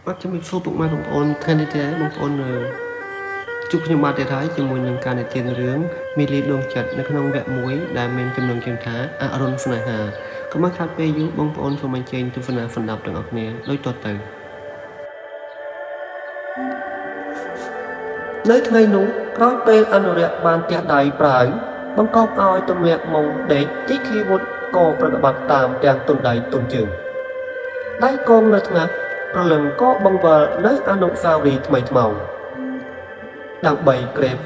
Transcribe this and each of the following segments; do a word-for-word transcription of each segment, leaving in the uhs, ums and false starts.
អត់ជំរាបសួរពុកម៉ែបងប្អូនថ្ងៃនេះទេបងប្អូនជួបខ្ញុំបានទៀតហើយជាមួយនឹងការនិទានរឿងមីលីដួងចិត្តនៅក្នុងវគ្គមួយដែលមានចំណងជើងថាអរុណស្នេហាកុំឲ្យខាត់ពេលយូរបងប្អូនសូមអញ្ជើញទស្សនាសន្តាប់ទាំងអស់គ្នាដូចតទៅនៅថ្ងៃនោះក្រោយពេលអនុរិយបានទះដៃប្រាវបង្កប់ឲ្យទម្លាក់មុងដេកទីឃីវុតក៏ប្រតិបត្តិតាមទាំងទុនដៃទុនជើងដៃកងនៅថ្ងាសប្រលឹងក៏បង្វិលនៅអនុស្សាវរីយ៍ថ្មីថ្មោងដើម្បីក្រេប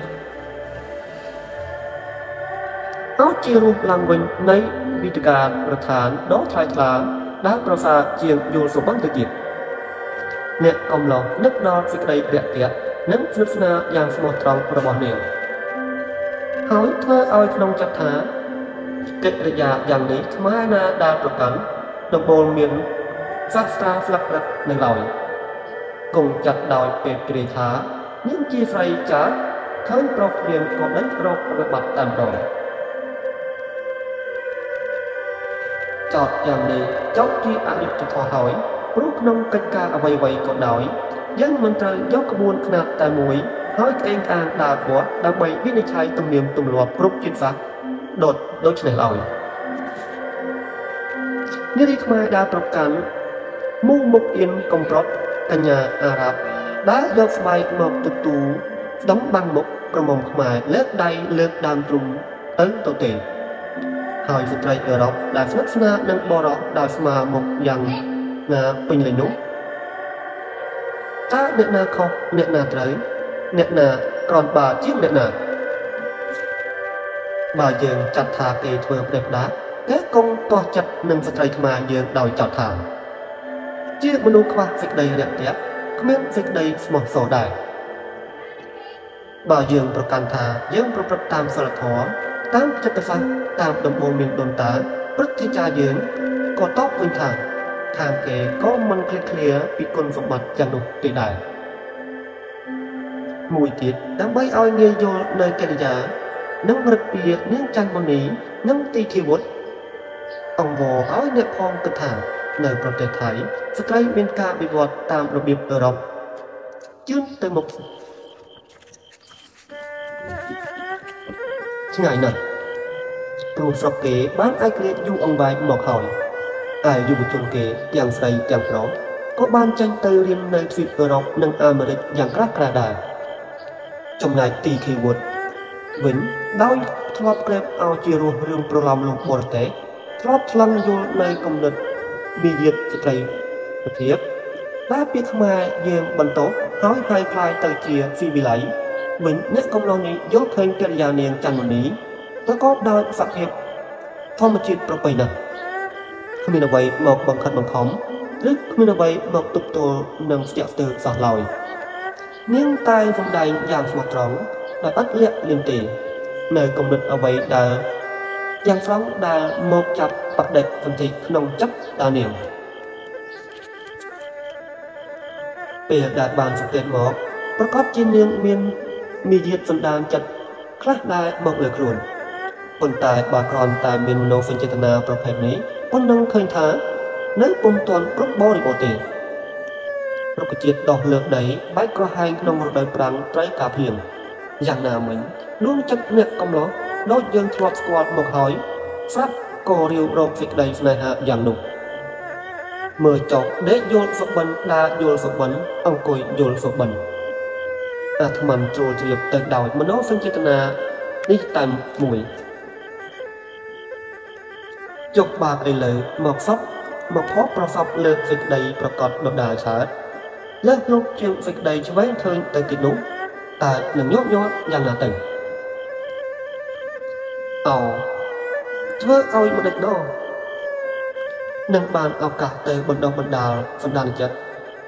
អោជារូបឡើងវិញនៃវិទ្យការរដ្ឋានដ៏ថ្លៃថ្លាដែលប្រសើរជាងយល់សុបិនទៅទៀតអ្នកកំឡោះនឹកដល់សេចក្តីរាក់ទាក់និងស្និទ្ធស្នាលយ៉ាងស្មោះត្រង់របស់នាងហើយធ្វើឲ្យក្នុងចិត្តថាកិរិយាយ៉ាងនេះស្មើណាដែលប្រកាន់ដំបូលមានសាស្ត្រាស្លឹករឹតនៅឡើយគង់ចាត់ដោយពេទ្យគ្រាថានាងជាស្រីចាស់ឃើញប្រុសព្រាមក៏ដេញរកប្របាត់តាមដងចោតយ៉ាងនេះចោតជាអរិយធម៌ហើយព្រោះក្នុងកិច្ចការអ្វីៗក៏ដោយយើងមិនត្រូវយកក្បួនខ្នាតតែមួយហើយក្អេងក្អាងដើរពាត់ដើម្បីវិនិច្ឆ័យទំនៀមទម្លាប់គ្រប់ជាតិសាសន៍ដុតដូច្នេះឡើយនារីខ្មែរដែលប្រកាន់មូមុខអៀនកំប្រុតកញ្ញាអារ៉ាប់ដែលយកស្បែកមកទទួលស្ដុំបាំងមុខក្រមុំខ្មែរលើកដៃលើកដើមទ្រូងទៅទៅទេហើយស្ត្រីអឺរ៉ុបដែលស្និទ្ធស្នាលនឹងបរោះដោយស្មើមុខយ៉ាងណាពេញលេញនោះតើអ្នកណាខុសអ្នកណាត្រូវអ្នកណាក្រនបាជាងអ្នកណាបើយើងចាត់ថាគេធ្វើផ្ដេសផ្ដាសគេគង់ទាស់ចិត្តនឹងស្ត្រីខ្មែរយើងដោយចោទថាជាមនុស្សខ្វះសេចក្តីរាក់ទាក់គ្មានសេចក្តីស្មោះសរដែរបើយើងប្រកាន់ថាយើងប្រព្រឹត្តតាមសិលធម៌តាមចិត្តសាស្ត្រតាមដំបូលមានដូនតាព្រឹទ្ធាចារ្យយើងក៏តបវិញថាខាងគេក៏មិនឃ្លាតឃ្លាពីគុណសម្បត្តិយ៉ាងនោះទេដែរមួយទៀតដើម្បីឲ្យងាយយល់នៅកិរិយានិងរិទ្ធិនាងច័ន្ទមុនីនិងទីឃីវុតអង្វរឲ្យអ្នកផងគិតថានៅប្រទេសថៃស្ត្រីមានការវិវត្តតាមរបៀបអឺរ៉ុបជឿនទៅមុខឆ្ងាយណាស់ព្រោះស្រុកគេបានឯករាជ្យយូរអង្វែងមកហើយឯយុវជនគេទាំងស្រីទាំងប្រុសក៏បានចេញទៅរៀននៅទ្វីបអឺរ៉ុបនិងអាមេរិកយ៉ាងក្រាស់ក្រែលដែរចំណែកទីឃីវុតវិញដោយធ្លាប់ក្រេបឲ្យជារស់រឿងប្រឡំលោកបរទេសធ្លាប់ថ្លឹងយល់នៅគំនិតវិយាតស្ត្រីភាពដែលពាក្យខ្មែរយើងបន្តហើយហៅคล้ายទៅជាស៊ីវិល័យវិញអ្នកកំឡុងនេះយល់ឃើញកិរិយានាងច័ន្ទមុនីប្រកបដោយសភាពធម្មជាតិប្រពៃណាស់គ្មានអ្វីមកបង្ខិតបង្ខំឬគ្មានអ្វីមកទប់ទល់នឹងស្ទាក់ស្ទើរសោះឡើយនាងតែសម្ដែងយ៉ាងស្មោះត្រង់ដោយអត់លាក់លៀមទេនៅគំនិតអ្វីដែលយ៉ាងស្រង់ដែលមកចាប់បដិសន្ធិក្នុងចិត្តតានាងពេលដែលបានសង្កេតមកប្រកាសជានាងមានមាយាទសន្តានចិត្តខ្លះដែរមកលើខ្លួនប៉ុន្តែបើគ្រាន់តែមានមនោសញ្ចេតនាប្រភេទនេះប៉ុណ្ណឹងឃើញថានៅពុំទាន់គ្រប់បរិបូរណ៍ទេរុក្ខជាតិដោះលើកដីបែកក្រហែងក្នុងរដូវប្រាំងត្រូវការភ្លៀងយ៉ាងណាមិញលួងចិត្តអ្នកកំឡោះដូចយើងធ្លាប់ស្គាល់មកហើយស្រាប់ក៏រាវរកសេចក្តីស្នេហាយ៉ាងនោះមើលចុះដេកយល់សុបិនដើរយល់សុបិនអង្គុយយល់សុបិនអាត្មានចូលជ្រាបទៅដោយមនោសញ្ចេតនានេះតែមួយចុះបាបឥឡូវមកសពមកផុសប្រសពលើកសេចក្តីប្រកបដដាលឆើតលើកលោកជាងសេចក្តីឆ្វេងឃើញទៅទីនោះតើនឹងញាប់ញាប់យ៉ាងណាទៅអោធ្វើឲ្យមិនដេចដោនឹងបានឱកាសទៅបណ្ដុះបណ្ដាលសន្តានចិត្ត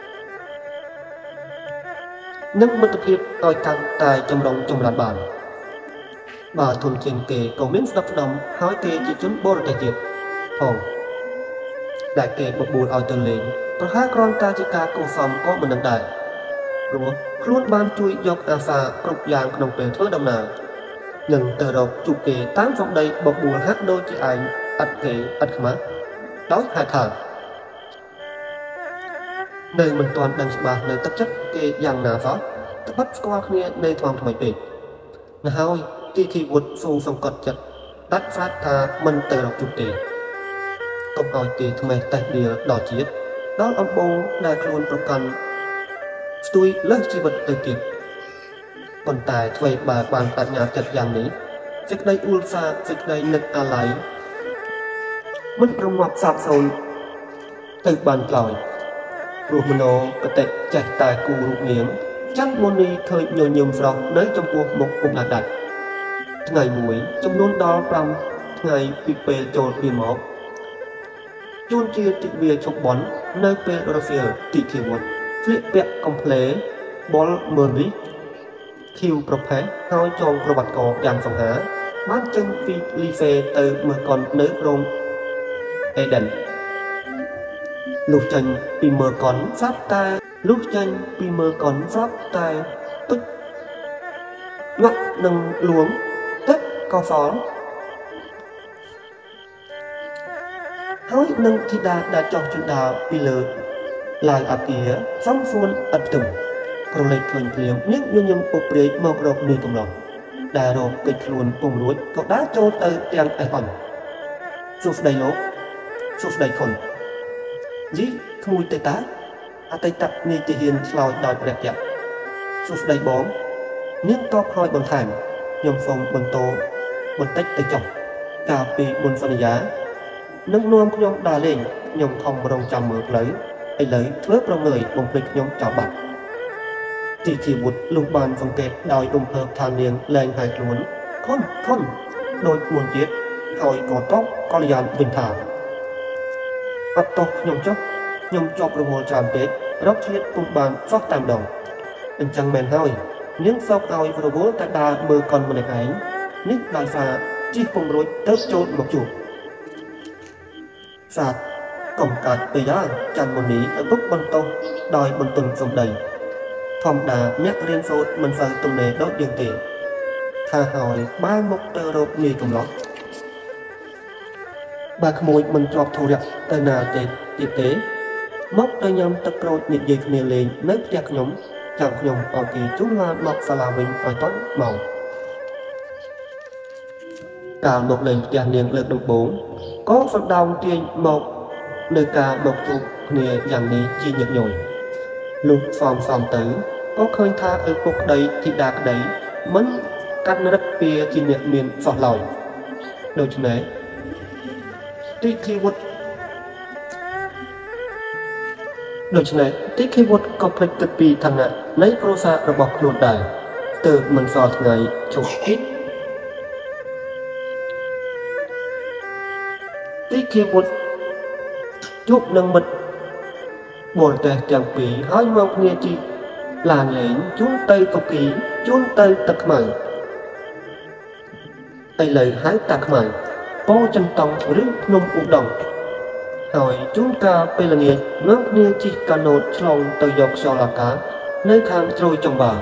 និងមិត្តភាពឲ្យកាន់តែចម្រុងចម្រើនបានបើធនធានគេក៏មានស្ដុកស្ដំហើយគេជាជនបរទេសទៀតផងដែលគេបបួលឲ្យទៅលេងប្រហែលគ្រាន់តែជាការគួសមក៏មិននឹងដែរព្រោះខ្លួនបានជួយយកអាសាគ្រប់យ៉ាងក្នុងពេលធ្វើដំណើរនឹងទៅរកជួបគេតាមសម្ដីបបួលហាក់ដូចជាឯងឥតគេឥតខ្មាស់ដោយហេតុថានៅមិនទាន់ដឹងច្បាស់នៅទឹកចិត្តគេយ៉ាងណាសោះត្បិតស្គាល់គ្នានៅថ្មថ្មីពេកណាហើយទីធីវុឌ្ឍសូមសង្កត់ចិត្តដាច់ស្រាច់ថាមិនទៅរកជួបទេកុំឲ្យទេថ្មេះតេះដៀលដល់ជាតិដល់អំបូរដែលខ្លួនប្រកាន់ស្ទួយលើសជីវិតទៅទៀតប៉ុន្តែអ្វីបើបានបញ្ញាចិត្តយ៉ាងនេះសេចក្តីអ៊ូលសាសេចក្តីនឹកអាល័យមិនប្រមាប់សាបសូន្យទៅបានឡើយព្រោះមโนកតិចេះតែគូរូបនាងច័ន្ទមុនីឃើញញញឹមស្រស់នៅចំពោះមុខពុកដាច់ថ្ងៃមួយចំនួនដល់ប្រាំថ្ងៃពីពេលចូលវាមកជួនជាទិវាជុកបន់នៅពេលរសៀលទីធីវុឌ្ឍស្លៀកពាក់កំភ្លេបលមើលរីឃីវប្រផេះហើយចងប្រវត្តិកយ៉ាងសង្ហាបានចេញពីលីសេទៅមើលកុននៅរោងអេដិនលុះចេញពីមើលកុនស្រាប់តែលុះចេញពីមើលកុនស្រាប់តែទុចងាក់នឹងលួងទឹកក៏សល់ហើយនឹងធីតាដែលចោះជណ្ដើរពីលើឡើងអាគារសំសួនឥតទឹមប្រឡេកឃើញព្រាមនាងញញឹមពុកព្រាយមករកនាយកំឡុងដែលរកកិច្ចខ្លួនពុំរួចក៏ដើរចូលទៅទាំងអេះអន់សួស្ដីលោកសួស្ដីខុនយីក្មួយទៅតាអតីតនាយទាហានឆ្លោយដោយព្រះយៈសួស្ដីបងនាងតបហើយបន្ថែមខ្ញុំសូមបន្តបន្តិចទៅចុះកាលពីមុនសន្យានឹងនាំខ្ញុំដើរលេងខ្ញុំខំរងចាំមើលផ្លូវឥឡូវធ្វើប្រងើយបំភ្លេចខ្ញុំចោលបាត់ទីជីវុឌ្ឍលុះបានសង្កេតដោយរំភើបថានាងលែងហើយខ្លួនខុនខុនដោយមុនទៀតហើយក៏តបកល្យានវិញថាអត់តោះខ្ញុំចុះខ្ញុំជាប់រវល់ច្រើនពេករកឆ្លៀតពុំបានសោះតែម្ដងអញ្ចឹងមែនហើយនាងសោកឲ្យរវល់តែដើរមើលកុនម្នាក់ឯងនេះដោយសារជិះពុំរួចទៅចូលមកជួបសាទកុំកាត់ទៅយ៉ាងច័ន្ទមុនីឪពុកបន្តោសដោយបន្ទន់សំដីធម្មតាអ្នករៀនសូត្រមិនសូវទំនេរដូចយើងទេថាហើយបើមកទៅរកនាយកំឡោះបើក្មួយមិនជាប់ធុរៈទៅណាទេទៀតទេមកទៅញ៉ាំទឹកក្រូចនិយាយគ្នាលេងនៅផ្ទះខ្ញុំចាំខ្ញុំឲ្យគេជូនឡានមកសាលាវិញឲ្យតន់មកកាលមកលេងផ្ទះនាងលើកដំបូងក៏សម្ដៅទាញមកនៅការមកជួបគ្នាយ៉ាងនេះជាញឹកញយលុះសំសំទៅក៏ឃើញថាឪពុកក្តីធីតាក្តីមិនកាត់រឹកពីជាអ្នកមានសោះឡើយដូច្នេះទីឃីវុឌ្ឍដូច្នេះទីឃីវុឌ្ឍក៏ភ្លេចគិតពីឋានៈនៃគ្រួសាររបស់ខ្លួនដែរទើបមិនសល់ថ្ងៃជុំគិតទីឃីវុឌ្ឍជួបនឹងមិត្តបរទេសទាំងពីរហើយមកគ្នាជីឡានលេងជូនទៅកុកីជូនទៅទឹកខ្មៅឥឡូវហៅតាខ្មៅពោចន្តង់ឬភ្នំឧដុង្គហើយជូនកាលពេលល្ងាចនាំគ្នាជិះកាណូតឆ្លងទៅយកខ្យល់អាកាសនៅខាងជ្រោយចំបា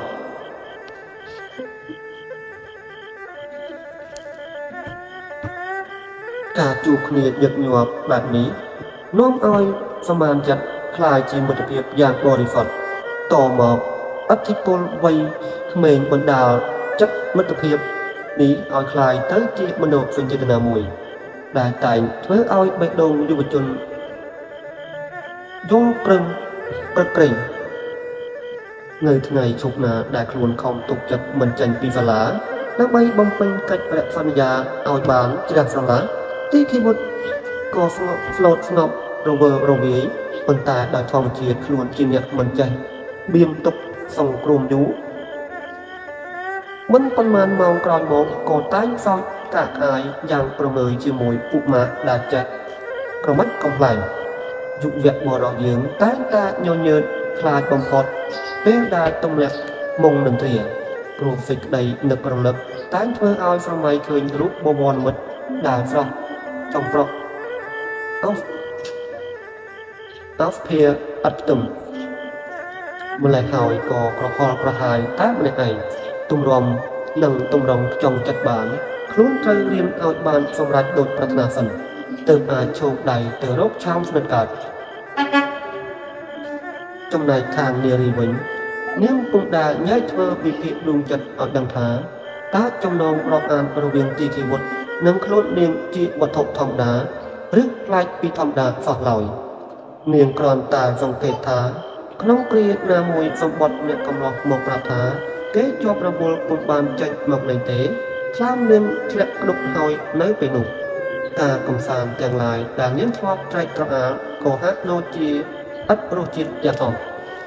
ការជួបគ្នាញឹកញាប់បែបនេះនាំឲ្យសមានចិត្តคล้ายជាមិត្តភាពយ៉ាងបរិសុទ្ធតមកអធិពលវ័យក្មេងបណ្ដាលចិត្តមិត្តភាពនេះឲ្យคล้ายទៅជាមនោសញ្ចេតនាមួយដែលតែងធ្វើឲ្យបេះដូងយុវជនយល់ព្រឹងប្រក្រែងនៅថ្ងៃជប់ណាដែលខ្លួនខំទុកចិត្តមិនចេញពីសាលាដើម្បីបំពេញកិច្ចប្រាក់សន្យាឲ្យបានជ្រះស្រឡះទីឃីវុឌ្ឍក៏ស្ងប់ស្លូតស្ងប់រវើរវាយប៉ុន្តែដោយធម្មជាតិខ្លួនជាអ្នកមិនចេះបៀមទុកសង្គ្រោះយូរមិនប៉ុន្មានម៉ោងក្រោយមកក៏តែងសោចកាកអាយយ៉ាងប្រងើយជាមួយពុកម៉ាក់ដែលចេះក្រមិចកំ ប្លែងយុវវៈបរោះយើងតែងតែញញើតខ្លាចបំផុតពេលដែលទម្លាក់មុងនឹងទ្រាព្រោះសេចក្តីនឹករលឹកតែងធ្វើឲ្យស្រមៃឃើញរូបបវរមិត្តដែលស្រស់ចំប្រក់អោសអោសភាអត់ផ្ទឹមម្លេះហើយក៏ក្រហល់ក្រហាយតែម្នាក់ឯងទំរំនឹងទំរំចង់ចិត្តបានខ្លួនត្រូវរៀនឲ្យបានសម្រេចដូចប្រាថ្នាសិនទើបអាចឈោកដៃទៅរកឆោមស្និទ្ធកើតចំណែកខាងនារីវិញនាងពុំដែលញ៉ៃធ្វើវិភាគដួងចិត្តឲ្យដឹងថាតើចំណងរាប់អានរវាងទីគីវុឌ្ឍនិងខ្លួននាងជាវត្ថុធម្មតាឬផ្លាច់ពីធម្មតាសោះឡើយនាងគ្រាន់តែសង្កេតថាក្នុងគ្រាណាមួយសម្បត្តិអ្នកកំឡោះមកប្រាប់ថាគេជាប់រវល់ពុំបានចេញមកលេងទេខ្លាមនាងធ្លាក់ក្តុកហើយនៅពេលនោះការកំសាន្តទាំងឡាយដែលនាងធ្លាប់ត្រែកត្រអាលក៏ហាក់ដូចជាឥតរសជាតិយ៉ាងអស់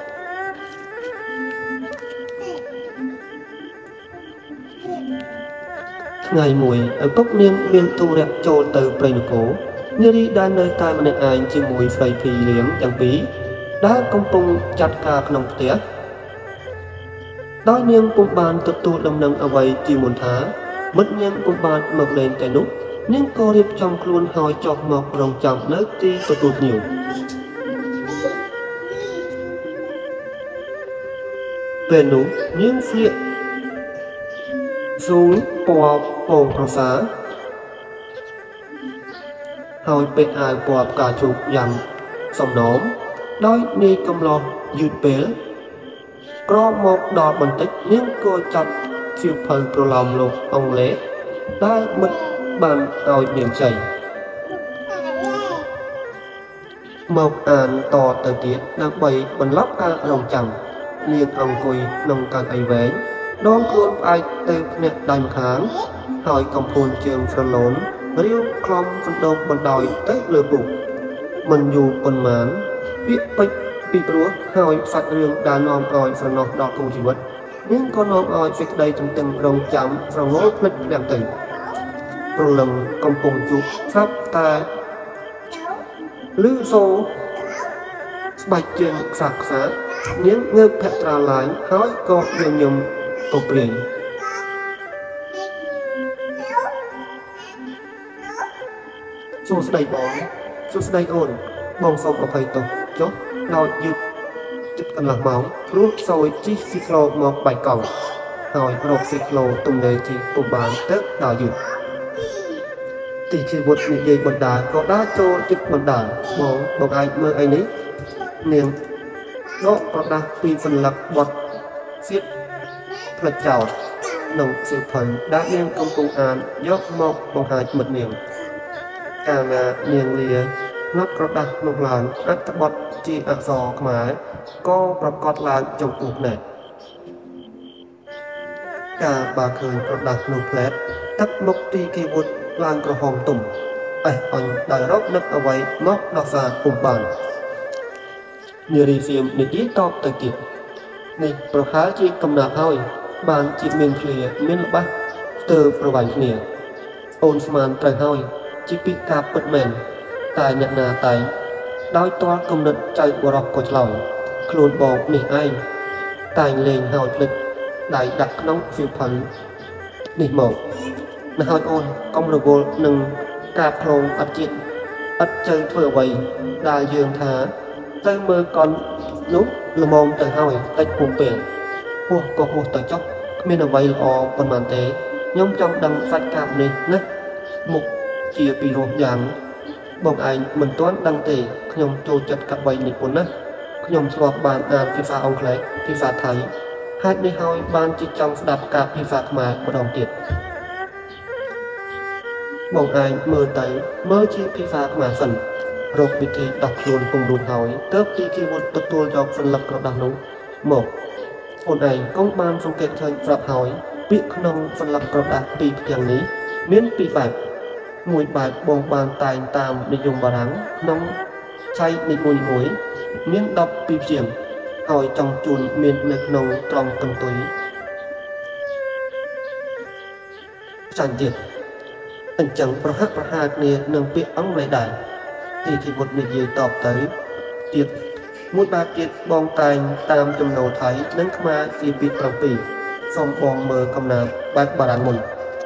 ថ្ងៃមួយឪពុកនាងមានទូរៈចូលទៅព្រៃនគរនារីដែលនៅតែម្នាក់ឯងជាមួយស្រីភីលៀងទាំងពីរដែលកំពុងចាត់ការក្នុងផ្ទះដោយនាងពុំបានទទួលដំណឹងអ្វីជាមុនថាមិត្តនាងពុំបានមកលេងតែនោះនាងក៏រៀបចំខ្លួនហើយចុះមករងចាំនៅទីទទួលភ្ញៀវពេលនោះនាងស្លៀកស៊ូលពណ៌ពងប្រសាហើយពាក់អាវពណ៌ផ្កាឈូកយ៉ាងសំណោមដោយនាយកំឡោះយឺតពេលក្រមកដល់បន្តិចនាងក៏ចាប់សៀវភៅប្រឡំលោកអង់គ្លេសដែលមិត្តបានឲ្យនាងចៃមកអានតទៅទៀតដើម្បីបន្លប់ការរងចាំនាងអង្គុយក្នុងកៅអីវែងដងខ្លួនផ្អែកទៅភ្នាក់ដៃម្ខាងហើយកំពូលជើងស្រឡូនរាវខ្លំសណ្ដោកបណ្ដោយទៅលើពុកមិនយូរប៉ុន្មានពាក្យពេចន៍ពីព្រោះហើយសាច់រឿងដែលនាំឲ្យស្រណោះដល់គូជីវិតនាងក៏នាំឲ្យសេចក្តីទន្ទឹងរង់ចាំស្រងល់ភ្លេចភ្លាំងទៅព្រលឹងកំពុងជួបស្រាប់តែលឺសូរស្បែកជើងខ្សាក់ខ្សានាងងើបភក្ត្រាឡើងហើយក៏ញញឹមពព្រាយសួស្តីបងសួស្តីអូនបងសូមអភ័យទោសចុះដោយយឺតជិតកន្លះម៉ោងព្រោះសោយជិះស៊ីក្លូមកបាយកង់ហើយរកស៊ីក្លូទំនេរជិះពុំបានទៅដល់យឺតទីជីវិតនិយាយបណ្ដាក៏ដើរចូលចិត្តបណ្ដាបងបងឯងមើលអីនេះនាងដកប្រដាស់ពីសន្លឹកបត់សៀតផ្លិចចោលក្នុងសៀវភៅដែលនាងកំពុងអានយកមកបង្ហាញមិត្តនាងកាលណានាងលាងាត់ក្រដាស់នោះឡើងអត្ថបទជាអក្សរខ្មែរក៏ប្រកាសឡើងចំពោះណែកាលបើឃើញក្រដាស់នោះផ្លែតទឹកមុខទីគេវុតឡើងក្រហមទុំអេះអញដែលរកនឹកអ្វីមកដោះសារពុំបាននារីសៀមនិយាយតបទៅទៀតនេះប្រហែលជាកំណាប់ហើយបានជាមានឃ្លាមានល្បះស្ទើរប្រវែងគ្នាអូនស្មានត្រូវហើយជាពីការពិតមែនតែអ្នកណាតែងដោយទាល់គំនិតចៅបរោះក៏ឆ្លើយខ្លួនបងនេះឯងតែងលេងហើយភ្លេចដៃដាក់ក្នុងសៀវភៅនេះមកណាស់ហើយអូនកុំរវល់នឹងការផ្លងអត់ជាតិអត់ជើធ្វើអ្វីដែលយើងថាទៅមើលកននោះល្មមទៅហើយតិចពុំពេលហួសក៏ហួសទៅចុះគ្មានអ្វីល្អប៉ុន្មានទេខ្ញុំចង់ដឹងសាច់កាប់នេះណាមុខជាពីរោះយ៉ាងបងឯងមិនទាន់ដឹងទេខ្ញុំចូលចិត្តកាប់បីនេះប៉ុណ្ណាខ្ញុំធ្លាប់បានអានភាសាអង់គ្លេសភាសាថៃហេតុនេះហើយបានជាចង់ស្ដាប់ការភាសាខ្មែរម្ដងទៀតបងឯងមើលទៅមើលជាភាសាខ្មែរសិនរកវិធីដោះខ្លួនពុំរួចហើយទើបទីគេវុតទទួលយកសន្លឹកក្រដាស់នោះមកអូនឯងកុំបានសង្កេតឃើញប្រាប់ហើយពាក្យក្នុងសន្លឹកក្រដាស់ពីរទាំងនេះមានពីរបែបមួយបែបបងបានតែងតាមនិយមបារាំងក្នុងឆៃនីមួយៗមានដប់ពីរជាងហើយចង់ជូនមាននៅក្នុងត្រង់កន្ទុយចាញ់ទៀតអញ្ចឹងប្រហាក់ប្រហែលគ្នានឹងពាក្យអង់គ្លេសដែរទីជីវិតនិយាយតបទៅទៀតមួយបែបទៀតបងតែងតាមចំណូលថៃនិងខ្មែរជាពាក្យប្រាំពីរសូមបងមើលកំណាព្យបែបបារាំងមុន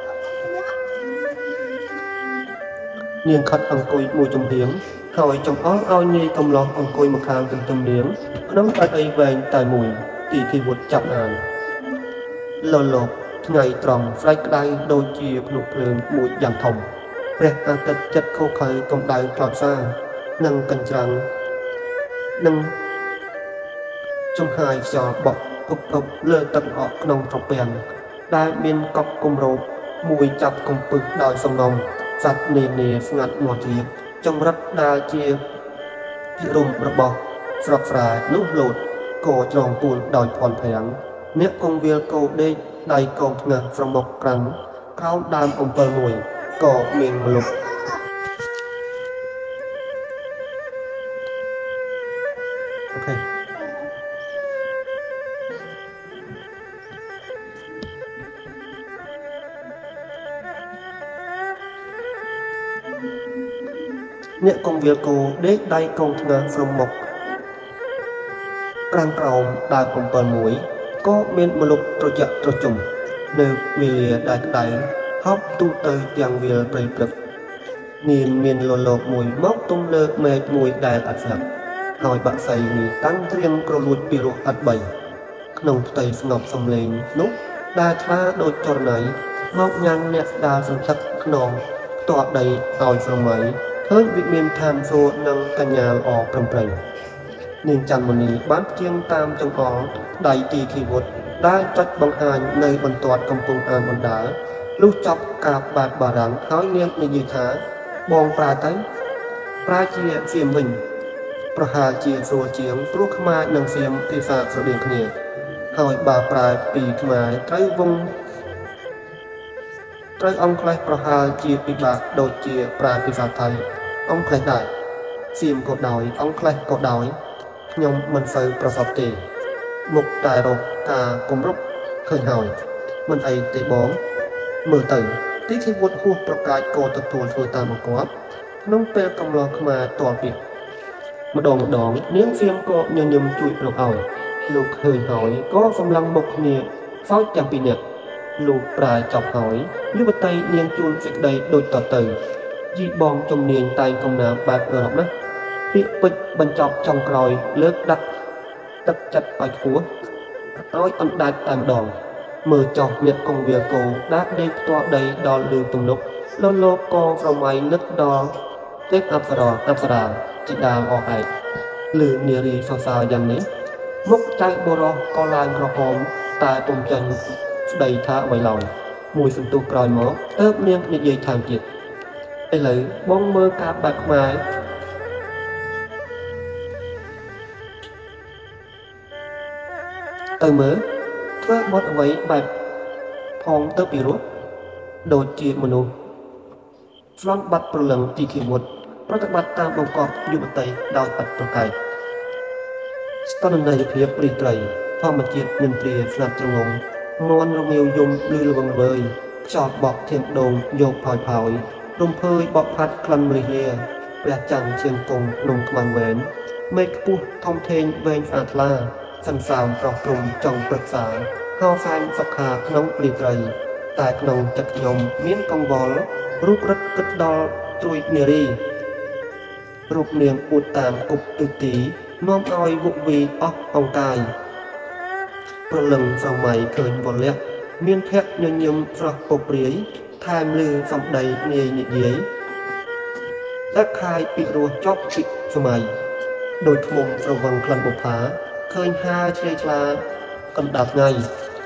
នាងខិតអង្គុយមួយចំហៀងហើយចំអល់ឲ្យនាយកំឡោះអង្គុយមកខាងទន្ទឹមនាងក្នុងកៅអីវែងតែមួយទីធីវុឌ្ឍចាប់អានលលោកថ្ងៃត្រង់ស្រែកក្តៅដូចជាភ្នក់ភ្លើងមួយយ៉ាងធំព្រះអាទិត្យចិត្តខុសខើកម្ដៅខ្លោចសានិងកញ្ច្រាំងនិងចំហាយខ្យល់បក់ភពភពលើទឹកអកក្នុងត្រពាំងដែលមានកប់គម្របមួយចាប់កំពឹសដោយសំណុំសត្វនានាស្ងាត់មាត់ជ្រាបចម្រិតដែលជាពិរមរបស់ស្រុកស្រែនោះលោតក៏ច្រងពួនដោយភ័ន្តប្រាំងអ្នកកងវាលគោដេកដៃកងថ្ងាសស្រមុកក្រាំងក្រោមដើមអំពិលមួយក៏មានមលុបអូខេអ្នកកងវាលគោដេកដៃកងថ្ងាសស្រមុកក្រាំងក្រោមដើមអំពិលមួយក៏មានមលុបត្រជាក់ត្រជុំនៅវេលាដែលក្តៅហប់ទូទៅទាំងវាលព្រៃព្រឹកនាងមានលលោកមួយមកទុំលើកមែកមួយដែលអត់ស្លាប់ហើយបាក់សៃនេះតាំងត្រៀមក្រលួចពីរោះអត់បីក្នុងផ្ទៃស្ងប់សំឡេងនោះដែលឆ្លាដូចចរណៃមកញ៉ាំងអ្នកស្ដារសន្ធឹកខ្នងផ្ទាត់ដីឲ្យស្រមៃឃើញវិមានឋានសួគ៌និងកញ្ញាល្អប្រំប្រែងនាងច័ន្ទមនីបានជាងតាមចង្អុលដៃទីគីវុឌ្ឍដែលចុចបង្ហាញនៅបន្ទាត់កំពុងអានបណ្ដាលលុះចប់ការបាតបារាំងហើយនាងនិយាយថាបងប្រាទៅប្រាជាសៀមវិញប្រហែលជាស្រួលជាងព្រោះខ្មែរនិងសៀមភាសាស្រដៀងគ្នាហើយបើប្រាពីខ្មែរត្រូវវងត្រូវអង់គ្លេសប្រហែលជាពិបាកដូចជាប្រាភាសាថៃអង់គ្លេសដែរសៀមក៏ដោយអង់គ្លេសក៏ដោយខ្ញុំមិនសូវប្រសពទេមុខតែរកការគម្រប់ឃើញហើយមិនអីទេបងមើលទៅទីធីវុឌ្ឍហួសប្រកាសក៏ទទួលធ្វើតាមបង្គាប់ក្នុងពេលកំឡោះខ្មែរតលពីម្ដងម្ដងនាងសៀមក៏ញញឹមជួយប្រកឲ្យលោកឃើញហើយក៏សម្លឹងមុខគ្នាសោចទាំងពីរនាក់លោកប្រាចប់ហើយយុវតីនាងជួនសេចក្តីដូចតទៅជីបងជំនាញតែងកំណាមបែបអឺរ៉ុបណាពាក្យពេចបញ្ចប់ចុងក្រោយលើកដាក់ទឹកចិត្តឲ្យខ្ពស់ឲ្យអណ្ដាច់តែម្ដងមើលចោះអ្នកកងវាលគោដាក់ដេកផ្ទាល់ដីដល់លើទំនប់លលោកក៏ស្រមៃនឹកដល់ទេពអប្សរាអប្សរាជីតាអស់ឯកលើនារីសរសើរយ៉ាងនេះមុខចៅបរោះក៏ឡើងក្រហមតែពុំចាញ់ស្ដីថាអ្វីឡើយមួយសន្ទុះក្រោយមកទើបនាងនិយាយថែមទៀតឥឡូវបងមើលការបែបខ្មែរទៅមើលធ្វើបត់អ្វីបែបផងទៅពីរោះដូចជាមនុស្សស្លន់បាត់ប្រលឹងទីគីវុឌ្ឍប្រតិបត្តិតាមបង្គាប់យុវតីដោយឥតប្រកែកស្តនន័យភាពព្រីត្រីធម្មជាតិនិន្ទ្រាស្នាប់ជ្រងំមន់រងាវយំលឺល្វឹងល្វើយខ្យល់បក់ធានដងយកផោយផោយរំភើយបក់ផាត់ក្លិនម្លិះលាព្រះច័ន្ទជាងគង់ក្នុងខ្មាំងវែងមេឃខ្ពស់ធំធេងវែងស្អាតថ្លាសន្សើមប្រោះព្រំចង់ប្រឹក្សាហៅសែនសុខាក្នុងព្រីត្រីតែក្នុងចិត្តខ្ញុំមានកង្វល់រូបរឹកគិតដល់ត្រួយនារីរូបនាងពួតតាមគប់ទិទីនាំឲ្យវុកវីអស់អង្កាយប្រលឹងស្រមៃឃើញវលៈមានភ័ក្រញញឹមស្រស់ពព្រាយថែមលឺសំដីនាយនិយាយដាក់ខាយពីរោះចប់ពីសម័យដោយធ្មុំស្រវឹងក្លិនបុផាឃើញហាឆ្លេឆ្លាកណ្ដាប់ថ្ងៃ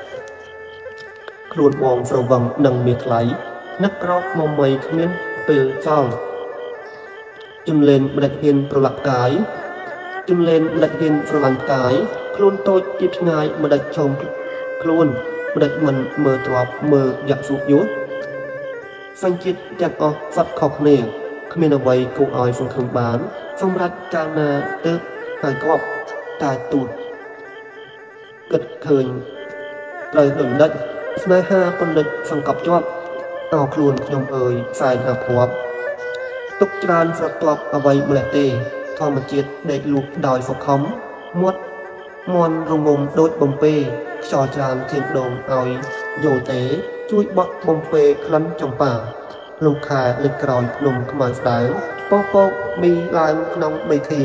ខ្លួនបងស្រវឹងនឹងមាសថ្លៃនឹកក្រោកមកមីគ្មានពេលចោលជំលែនម្ដេចហ៊ានប្រឡាក់កាយជំលែនម្ដេចហ៊ានស្រឡាញ់កាយខ្លួនតូចពីឆ្ងាយម្ដេចឈោមខ្លួនម្ដេចមិនមើលទ្របមើលយៈសុយុទ្ធសញ្ជាតិទាំងអស់សត្វខុសគ្នាគ្មានអ្វីគួរឲ្យសង្ឃឹមបានសម្រាប់កាលណាទើបហើយគប់តែទូតគិតឃើញត្រូវដំណិតស្នេហាបណ្ឌិតសង្កប់ជាប់អោខ្លួនខ្ញុំអើយផ្សាយហាភ័ព្វទុកច្រើនស្រទាប់អ្វីម្លេះទេធម្មជាតិដេកលូកដោយសុខំមាត់មន់រងំដូចបំពេខ្យល់ច្រើនធានដងឲ្យយល់ទេជួយបក់បំពេក្លិនចំប៉ាលោកខែលេចក្រោយភ្នំខ្មៅស្ដើងពោកពោកមីឡើងក្នុងបេធា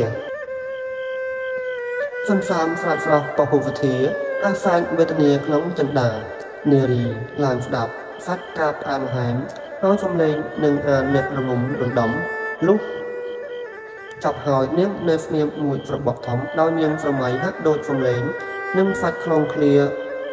សន្សាមស្រាច់ស្រស់ពហុវិធាអាសាញវេទនាក្នុងចិន្តានារីឡើងស្ដាប់សាច់កាបផ្អែមហែមហើយសំឡេងនឹងអានអ្នករងំរំដំលុះចាប់ហើយនាងនៅស្ងៀមមួយស្របធំដោយនាងស្រមៃហាក់ដូចសំឡេងនិងសាច់ខ្លងឃ្លា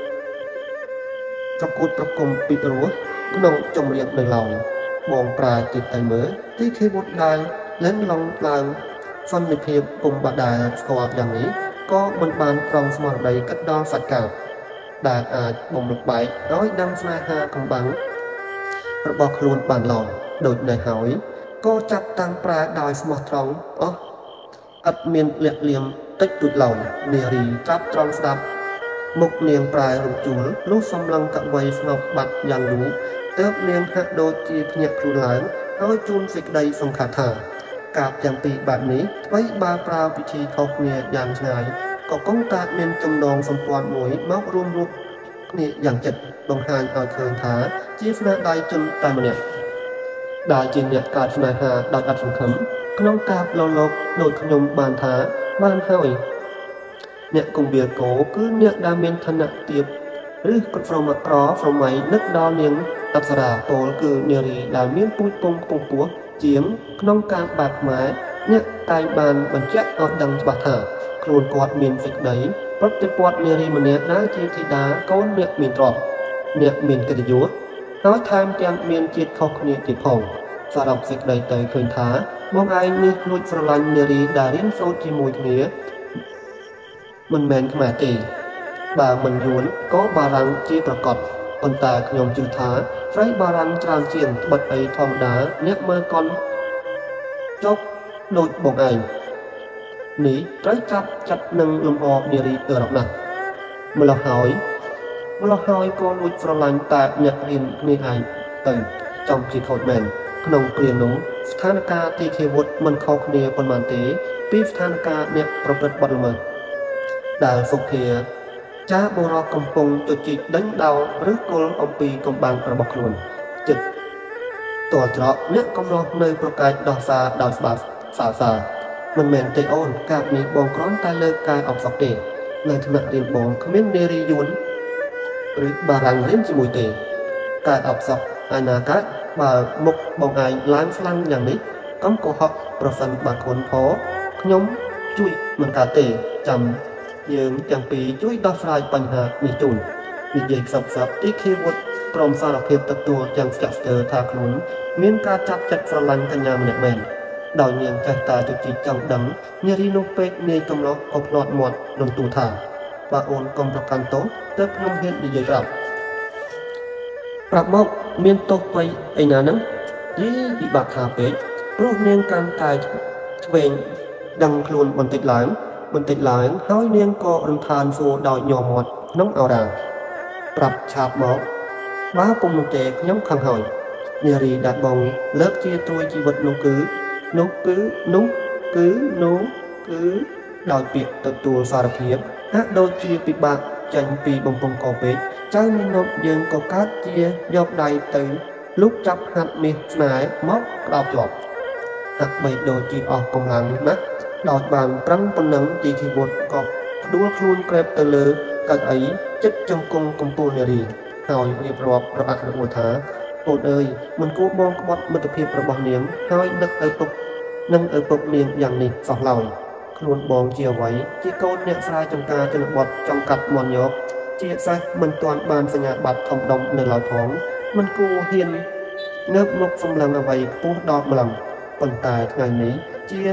ប្រកួតប្រគំពីរោះក្នុងចម្រៀងនៅឡើយបងប្រាជិតទៅមើលទីខេវុតដែរលែងឡងឡើងសន្និភាពពុំបដាស្គាល់យ៉ាងនេះក៏មិនបានប្រងស្មារតីកាត់ដល់សាច់កាបដែលអាចបំលុបបែកដោយដាំស្នេហាកំបាំងរបស់ខ្លួនបានឡងដូចនៅហើយក៏ចាប់តាំងប្រាដោយស្មោះត្រង់អស់អត់មានលាក់លៀមតិចតួចឡើយនារីចាប់ត្រង់ស្ដាប់មុខនាងប្រែរំជួលលុះសំឡឹងកវៃស្ងប់បាត់យ៉ាងយូរទើបនាងហាក់ដូចជាភ្ញាក់ខ្លួនឡើងហើយជូនសេចក្តីសង្ឃាថាកាបទាំងពីរបែបនេះអ្វីបើប្រើពិធីខុសគ្នាយ៉ាងឆ្ងាយក៏គង់តែមានចំណងសម្ព័ន្ធមួយមករួមរូបគ្នាយ៉ាងចិត្តបង្ហាញឲ្យឃើញថាជាស្នាដៃជនតែម្នាក់ដែលជាអ្នកកើតស្នេហាដោយអត់សង្ឃឹមក្នុងការលលោកដូចខ្ញុំបានថាបានហើយអ្នកគង្វាលគោគឺអ្នកដែលមានឋានៈទាបឬគាត់ស្រមក្រស្រមៃនឹកដល់នាងអប្សរាពលគឺនារីដែលមានពូជពងពងពោះជាងក្នុងការបែបខ្មែរអ្នកតែងបានបញ្ជាក់ឲ្យដឹងច្បាស់ថាខ្លួនគាត់មានសេចក្តីប្រតិបត្តិនារីម្នាក់ដែលជាធីតាកូនអ្នកមានទ្រព្យអ្នកមានកិត្តិយសហើយថែមទាំងមានជាតិខុសគ្នាទៀតផងសរុបសេចក្តីទៅឃើញថាបងឯងនេះលួចស្រឡាញ់នារីដែលរៀនសូត្រជាមួយគ្នាមិនមែនខ្មែរទេបើមិនយួនក៏បារាំងជាប្រកបប៉ុន្តែខ្ញុំជឿថាស្រីបារាំងច្រើនជាងត្បិតអីធម្មតាអ្នកមើលកុនចុកដូចបងឯងនេះត្រូវចាប់ចាត់នឹងលំអនារីអឺរ៉ុបណាស់ម្ល៉េះហើយម្ល៉េះហើយក៏លួចស្រឡាញ់តែអ្នករៀនគ្នាឯងទៅចំជាខូចមែនក្នុងគ្រានោះស្ថានភាពទីខេវុតមិនខុសគ្នាប៉ុន្មានទេពីស្ថានភាពអ្នកប្រព្រឹត្តបទល្មើសដែលសុភាចាបរោះកំពុងជជែកដេញដោលឬគល់អំពីកំបាំងរបស់ខ្លួនចិត្តតលច្រកអ្នកកំឡោះនៅប្រកែកដោះសារដោយស្បាសាសាមិនមែនទេអូនកាបនេះបងគ្រាន់តែលើកកាយអបសក់ទេនៅថ្នាក់រៀនបងគ្មាននារីយួនឬបារាំងរៀនជាមួយទេកាយអបសក់ឯណាកើតបើមុខបងឯងឡើងស្លាំងយ៉ាងនេះកុំកុហកប្រសិនបើខ្លួនផខ្ញុំជួយមិនកើតទេចាំយើងទាំងពីរជួយដោះស្រាយបញ្ហានេះជូននិយាយខ្សឹបខ្សឹបទីខេវុតព្រមសារភាពទទួលទាំងស្ទាក់ស្ទើរថាខ្លួនមានការចាប់ចិត្តស្រឡាញ់កញ្ញាម្នាក់មែនដោយនាងចេះតែជជែកចង់ដឹងនារីនោះពេកនាយកំឡោះក៏ផ្លាត់មាត់លំទូថាបើអូនកុំប្រកាន់ទោសទើបខ្ញុំហ៊ាននិយាយប្រាប់ប្រាប់មកមានទោសបីឯណាហ្នឹងយីពិបាកថាពេកព្រោះនាងកាន់តែឆ្វេងដឹងខ្លួនបន្តិចឡើងបន្តិចឡើងហើយនាងក៏រំខានសួរដោយញ័រមាត់ក្នុងអរ៉ាប្រាប់ឆាប់មកបើពុំនោះទេខ្ញុំខឹងហើយនារីដែលបងលើកជាត្រួយជីវិតនោះគឺនោះគឺនោះគឺនោះគឺដោយពាក្យទទួលសារភាពហាក់ដូចជាពិបាកចាញ់ពីបំពង់កពេកចៅមីនប់យើងក៏កើតជាយកដៃទៅលុកចាប់ហាត់មាសស្នេហ៍មកក្តោបជាប់ហាក់បីដូចជាអស់កម្លាំងណាស់ដោយបានប្រឹងប៉ុណ្ណឹងទីធីវុតក៏ផ្ដួលខ្លួនក្រេបទៅលើកៅអីចិត្តចង្គង់កំពូលនារីហើយរៀបរាប់ប្រអាក់រអួលថាអូនអើយមិនគួរបងក្បត់មិត្តភាពរបស់នាងហើយនឹកឪពុកនិងឪពុកនាងយ៉ាងនេះសោះឡើយខ្លួនបងជាអ្វីជាកូនអ្នកស្រែចម្ការជនបទចំកាត់មន់យកជាសេះមិនទាន់បានសញ្ញាបត្រធំដុំនៅឡើយផងមិនគួរហ៊ានងើបមុខសម្លឹងអ្វីខ្ពស់ដល់ម្លឹងប៉ុន្តែថ្ងៃនេះជា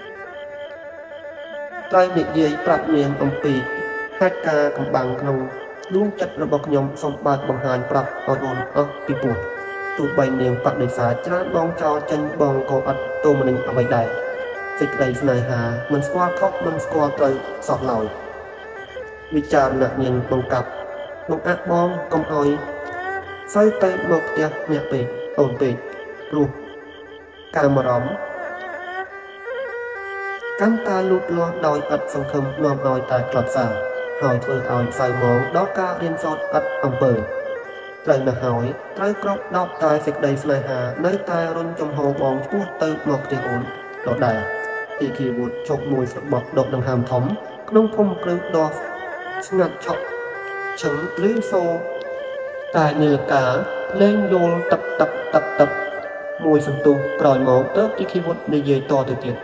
ត្រូវនិយាយប្រាប់នាងអំពីហេតុការណ៍កំបាំងក្នុងដួងចិត្តរបស់ខ្ញុំសូមបើកបង្ហាញប្រាប់ឲ្យអូនអស់ពីពោះទោះបីនាងបដិសេធច្រើនបងចោលចេញបងក៏អត់ទោមនឹងអ្វីដែរសេចក្តីស្នេហាមិនស្គាល់ខុសមិនស្គាល់ត្រូវសោះឡើយវិចារណញ្ញាណបង្កាប់បង្អាក់បងកុំឲ្យសូវទៅមកផ្ទះអ្នកពេកអូនពេកព្រោះកាមរំកាន់តែលូតលាស់ដោយឥតសង្ឃឹមនាំឲ្យតែក្លត់សាហើយធ្វើឲ្យសៅម៉ងដល់ការរៀនសូត្រឥតអំពើត្រូវណាស់ហើយត្រូវក្របដប់តែសេចក្តីស្នេហានៅតែរុញចំហបងឆ្ពោះទៅមកផ្ទះអូនដដែលទីគីវុតជប់មួយស្បត់ដកដង្ហើមធំក្នុងភូមិគ្រឹះដោះស្ងាត់ឆក់ឈឹងឬសូតែនាឡិកាលេងយល់ទឹកទឹកទឹកទឹកមួយសន្ទុះក្រោយមកទៅទីគីវុតនិយាយតទៅទៀត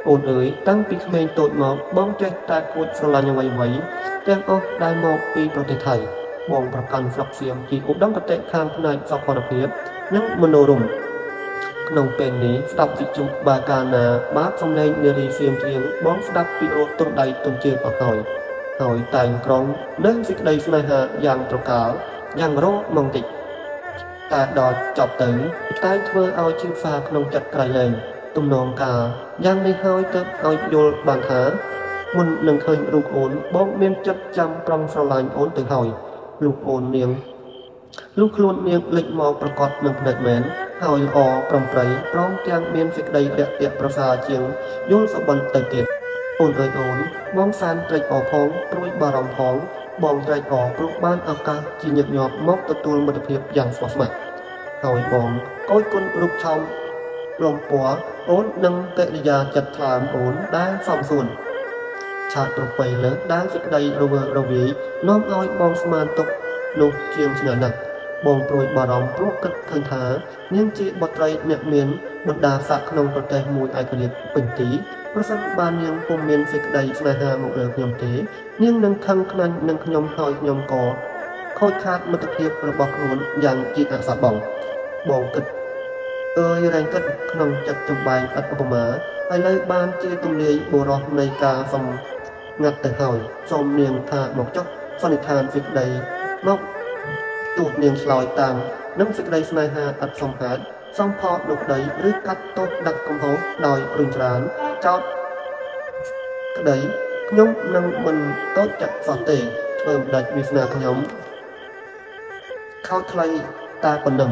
អូនអើយតាំងពីក្មេងតូចមកបងចេះតែគួចស្រឡាញ់អ្វីៗទាំងអស់ដែលមកពីប្រទេសថៃបងប្រកាន់ស្រុកសៀមជាឧត្តមគតិខាងផ្នែកសោភ័ណភាពនិងមនោរម្យក្នុងពេលនេះស្ដាប់វិទ្យុបាកាណាបាបសំឡេងនារីសៀមជាងបងស្ដាប់ពីរោទុនដៃទុនជើងអស់ហើយហើយតែងក្រុងនឹងសេចក្តីស្នេហាយ៉ាងត្រកាលយ៉ាងរកមកតិចតែដល់ចប់ទៅតែធ្វើឲ្យជឿសាក្នុងចិត្តក្រៃលែងទំនងការយ៉ាងនេះហើយទើបឲ្យយល់បានថាមុននឹងឃើញរូបអូនបងមានចិត្តចាំប្រងស្រឡាញ់អូនទៅហើយលោកអូននាងលោកខ្លួននាងលេចមកប្រកបនឹងផ្នែកមែនហើយល្អប្រំប្រៃព្រមទាំងមានសេចក្តីរាក់ទាក់ប្រសើរជាងយល់សុបិនទៅទៀតអូនអើយអូនបងសានត្រេកអរផងព្រួយបារម្ភផងបងត្រេកអរព្រោះបានឱកាសជាញឹកញាប់មកទទួលមិត្តភាពយ៉ាងស្មោះស្ម័គ្រហើយបងកូចគុណរូបឆោមរំពណ៌អូននឹងកិរិយាចិត្តថ្លើមអូនដែលសំសួនឆាតប្រពៃលើដែលសេចក្តីរវើរវាយនាំឲ្យបងស្មានទុកនោះជាងឆ្ងាយណាស់បងព្រួយបារម្ភព្រោះគិតឃើញថានាងជាបុត្រីអ្នកមានបណ្ដាស័ក្តិក្នុងប្រទេសមួយឯករាជ្យពេញទីប្រសិនបាននាងពុំមានសេចក្តីស្នេហាមកលើខ្ញុំទេនាងនឹងខឹងខ្នាញ់នឹងខ្ញុំហើយខ្ញុំក៏ខូចខាតមិត្តភាពរបស់ខ្លួនយ៉ាងជាអសបងបងគិតអើយរែងគិតក្នុងចិត្តចំបែងឥតឧបមាហើយលើបានជាទំលាយបុរសនៃការសំងាត់ទៅហើយសូមនាងថាមកចុះសន្និដ្ឋានសេចក្តីមកទូតនាងឆ្លើយតាមនឹងសេចក្តីស្នេហាឥតសំហាតសំផតលោកដីឬកាត់ទោសដាក់កំហុសដោយរុញច្រានចោតក្តីខ្ញុំនឹងមិនតូចចាក់សោះទេធ្វើមិនដាច់វាសនាខ្ញុំខោថ្លៃតែប៉ុណ្ណឹង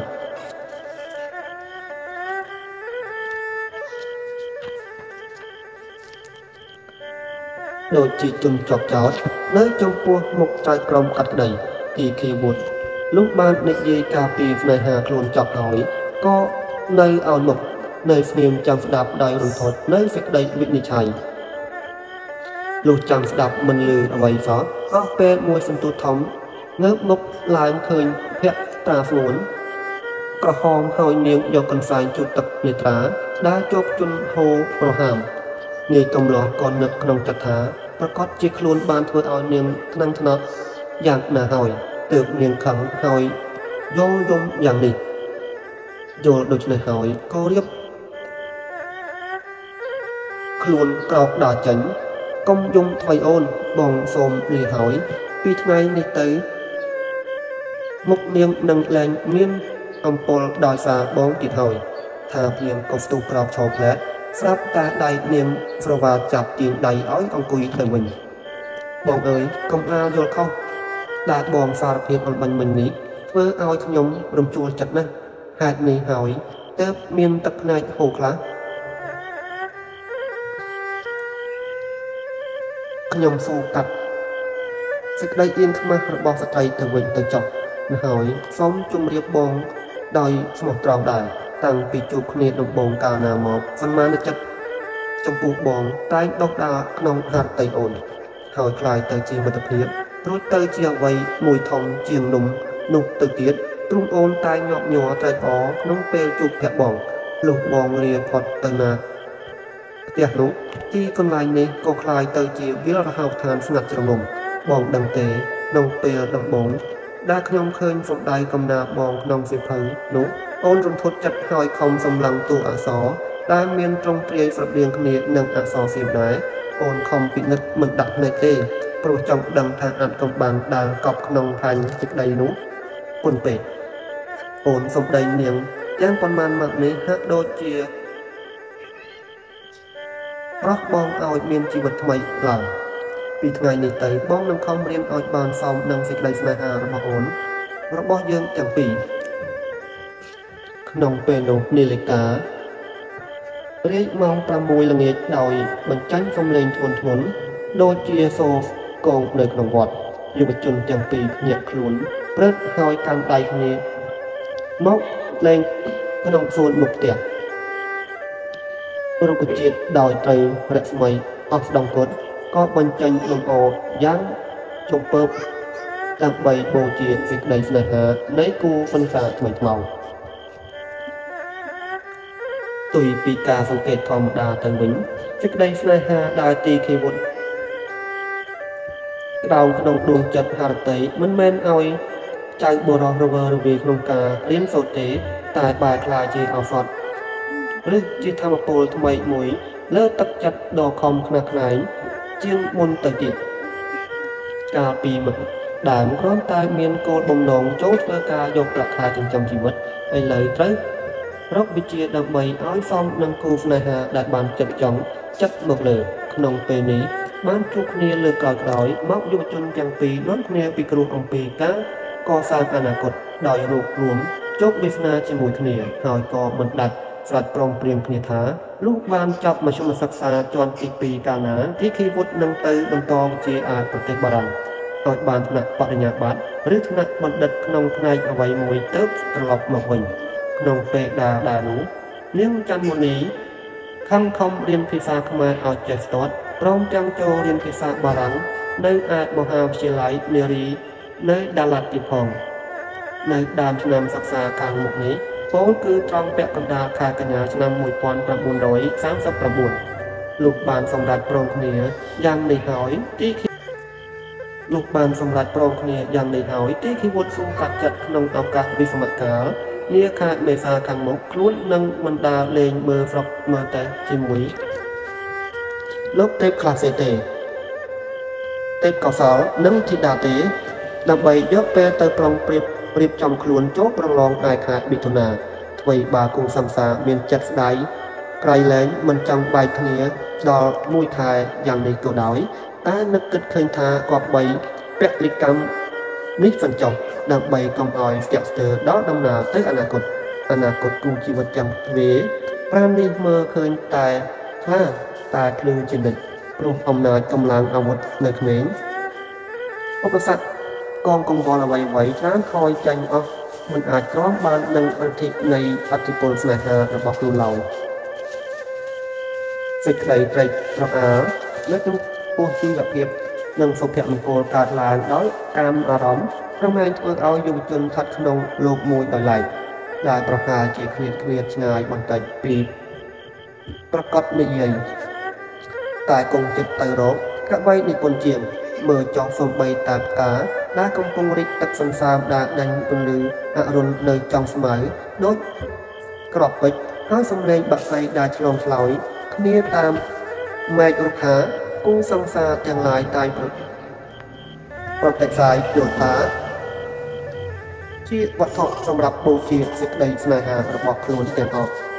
ដូចជាជនជាប់ចោតនៅចំពោះមុខចៅក្រមកាត់ក្តីទីខេវុឌ្ឍលោកបាននិយាយការពីស្នេហាខ្លួនចប់ហើយក៏នៅឲ្យមុខនៅស្ងៀមចាំស្ដាប់ដោយរំភើបនៅសេចក្តីវិនិច្ឆ័យលោកចាំស្ដាប់មិនលឺអ្វីសោះអស់ពេលមួយសន្ទុះធំងើបមុខឡើងឃើញភ័ក្រត្រាស្ងួនក្រហមហើយនាងយកកន្សែងជូតទឹកនេត្រាដែលជាប់ជន់ហូរប្រហាមនាយកំឡោះក៏នឹកក្នុងចិត្តថាប្រកាសជាខ្លួនបានធ្វើឲ្យនាងថ្នាំងថ្នត់យ៉ាងណាហើយទើបនាងខឹងហើយយល់យំយ៉ាងនេះយល់ដូច្នេះហើយក៏រៀបខ្លួនក្រោកដើរចេញកុំយំថ្មីអូនបងសូមលាហើយពីថ្ងៃនេះទៅមុខនាងនឹងលែងមានអំពល់ដោយសារបងទៀតហើយថាព្រាមក៏ស្ទុះក្រោកឈរផ្លែតស្រាប់តែដៃនាងស្រវាចាប់ទាញដៃឲ្យអង្គុយទៅវិញបងអើយកុំអាលយល់ខុសដែលបងសារភាពអំបញ្ញមិញនេះធ្វើឲ្យខ្ញុំរំជួលចិត្តណាស់ហេតុនេះហើយទើបមានទឹកភ្នែកហូរខ្លះខ្ញុំសូមកាត់សេចក្តីអៀនខ្មាស់របស់ស្ត្រីទៅវិញទៅចុះហើយសូមជម្រាបបងដោយស្មោះត្រង់ដែរតាំងពីជួបគ្នាដំបូងកាលណាមកសន្មានចិត្តចំពោះបងតែងដុសដាលក្នុងហាត់តីអូនហើយคล้ายទៅជាមិត្តភាពរួចទៅជាអ្វីមួយធំជាងនំនោះទៅទៀតទ្រង់អូនតែងញាប់ញ័រត្រេកអរក្នុងពេលជួបភ័ក្របងលុះបងលាផុតទៅណាផ្ទះនោះទីកន្លែងនេះក៏คล้ายទៅជាវិលរហោឋានស្ងាត់ជ្រងំបងដឹងទេក្នុងពេលដំបូងដែលខ្ញុំឃើញសម្ដែងកំណាបងក្នុងសិភៅនោះអូនរំភើបចិត្តហើយខំសម្លឹងតួអក្សរដែលមានត្រង់ព្រាយស្រដៀងគ្នានឹងអក្សរសៀមដែរអូនខំពិនិត្យមិនដាក់ភ្នែកទេព្រោះចង់ដឹងថាអាចកំបានដែលកប់ក្នុងផាញ់សេចក្តីនោះពុនពេកអូនសម្ដីនាងយ៉ាងប៉ុន្មានម៉ាត់នេះហាក់ដូចជាប្រោះបងឲ្យមានជីវិតថ្មីឡើងពីថ្ងៃនេះទៅបងនឹងខំរៀនឲ្យបានសមនឹងសេចក្តីស្នេហារបស់អូនរបស់យើងទាំងពីរក្នុងពេលនោះនាឡិការាយម៉ោងប្រាំមួយល្ងាចដោយបញ្ចាញ់សំឡេងធ្ងន់ធ្ងរដូចជាសូរកងនៅក្នុងវត្តយុវជនទាំងពីរភ្ញាក់ខ្លួនព្រឹកហើយកាន់ដៃគ្នាមកលេងក្នុងសួនមុខផ្ទះរុក្ខជាតិដោយត្រីរស្មីអស់ស្ដងគត់ក៏បញ្ចេញលំអយ៉ាងចំពើបដើម្បីបូជាសេចក្តីស្នេហានៃគូសន្សារថ្មីថ្មោងตุยปีกาสังเกตธรรมดาទៅវិញសេចក្តីស្នេហាដែលទីឃីវុឌ្ឍក្តោងក្នុងដួងចិត្តហារតីមិនមែនឲ្យចៅបរោះរវើរវាយក្នុងការរៀនសូត្រទេតែបែរក្លាយជាឱសថឬជាធម្មពលថ្មីមួយលើទឹកចិត្តដ៏ខំខ្នះខ្នែងជាងមុនទៅទៀតកាលពីមុនដើមគ្រាន់តែមានគោលបំណងចូលធ្វើការយកប្រាក់ខែចិញ្ចឹមជីវិតឥឡូវត្រូវរកវិជាដើម្បីឲ្យសមនឹងគូស្នេហាដែលបានចិត្តចង់ចិត្តមកលើក្នុងពេលនេះបានជួបគ្នាលើក្រោយក្រោយមកយុវជនទាំងពីរនាំគ្នាពិគ្រោះអំពីការកសាងអនាគតដោយរួបរวมជោគវាសនាជាមួយគ្នាហើយក៏មិនដាច់ស្រាច់ព្រមព្រៀងគ្នាថាលុះបានចប់មធ្យមសិក្សាជាន់ទីពីរកាលណាទីឃីវុឌ្ឍនឹងទៅបន្តវិជ្ជាឯប្រទេសបារាំងឲ្យបានថ្នាក់បរិញ្ញាបត្រឬថ្នាក់បណ្ឌិតក្នុងផ្នែកអ្វីមួយទៅត្រឡប់មកវិញក្នុងពេលដែលដែរនោះនាងច័ន្ទមុនីខំខំរៀនភាសាខ្មែរឲ្យចេះស្ទាត់ព្រមទាំងចូលរៀនភាសាបារាំងនៅឯមហាវិទ្យាល័យនារីនៅដាឡាត់ទីផងនៅដើមឆ្នាំសិក្សាខាងមុខនេះពលគឺត្រង់ពាក់កណ្ដាលខែកញ្ញាឆ្នាំmột nghìn chín trăm ba mươi chínលោកបានសម្រេចព្រមគ្នាយ៉ាងនេះហើយទីលោកបានសម្រេចព្រមគ្នាយ៉ាងនេះហើយទីឃីវុឌ្ឍសូមកាត់ចិត្តក្នុងឱកាសវិសមកាលនាខែមេសាខាងមុខខ្លួននឹងមិនដាល់លេងមើលស្រុកមើលតែជាមួយលោកទេពខ្លះទេទេពកោសលនិងធីតាទេដើម្បីយកពេលទៅប្រុងប្រៀបរៀបចំខ្លួនចូលប្រឡងឯខែមិថុនាអ្វីបើគូសង្សារមានចិត្តស្ដាយក្រៃលែងមិនចង់បែកគ្នាដល់មួយខែយ៉ាងនេះក៏ដោយតែនឹកគិតឃើញថាគប្បីពលិកម្មនេះសញ្ចុះដើម្បីកុំឲ្យស្ទាក់ស្ទើរដល់ដំណើរទៅអនាគតអនាគតគូជីវិតចាំទ្វេប្រាណនេះមើលឃើញតែខ្លះតែភ្លឺជានិច្ចព្រោះអំណាចកម្លាំងអាវុធនៅក្មេងឧបសគ្គកងកង្វល់អ្វីអ្វីច្រើនខយចាញ់អស់មិនអាចទ្រាំបាននឹងអធិនៃអធិពលស្នេហារបស់ខ្លួនឡើយសេចក្តីត្រេកត្រអាលនៅក្នុងពោះជីវភាពនិងសុភមង្គលកើតឡើងដោយកាមអារម្មណ៍ប្រមែនធ្វើឲ្យយុវជនស្ថិតក្នុងលោកមួយដោយឡែកដែលប្រហែលជាឃ្លាតឃ្លាតឆ្ងាយបន្តិចពីប្រកបនិយាយតែគង់ចិត្តទៅរកកបីនិពន្ធជាងមើលចង់សំបីតាផ្កាដែលកំពុងរីកទឹកសន្សើមដែលដាញ់ពន្លឺអរុណនៅចុងស្មៅដូចក្របពេជ្រហើយសំឡេងបាក់សៃដែលឆ្លងឆ្លោយគ្នាតាមមែករុក្ខាគូសង្សារទាំងឡាយតែងប្រតិសាយយល់ថាជាវត្ថុសម្រាប់បូជាសេចក្តីស្នេហារបស់ខ្លួនទាំងអស់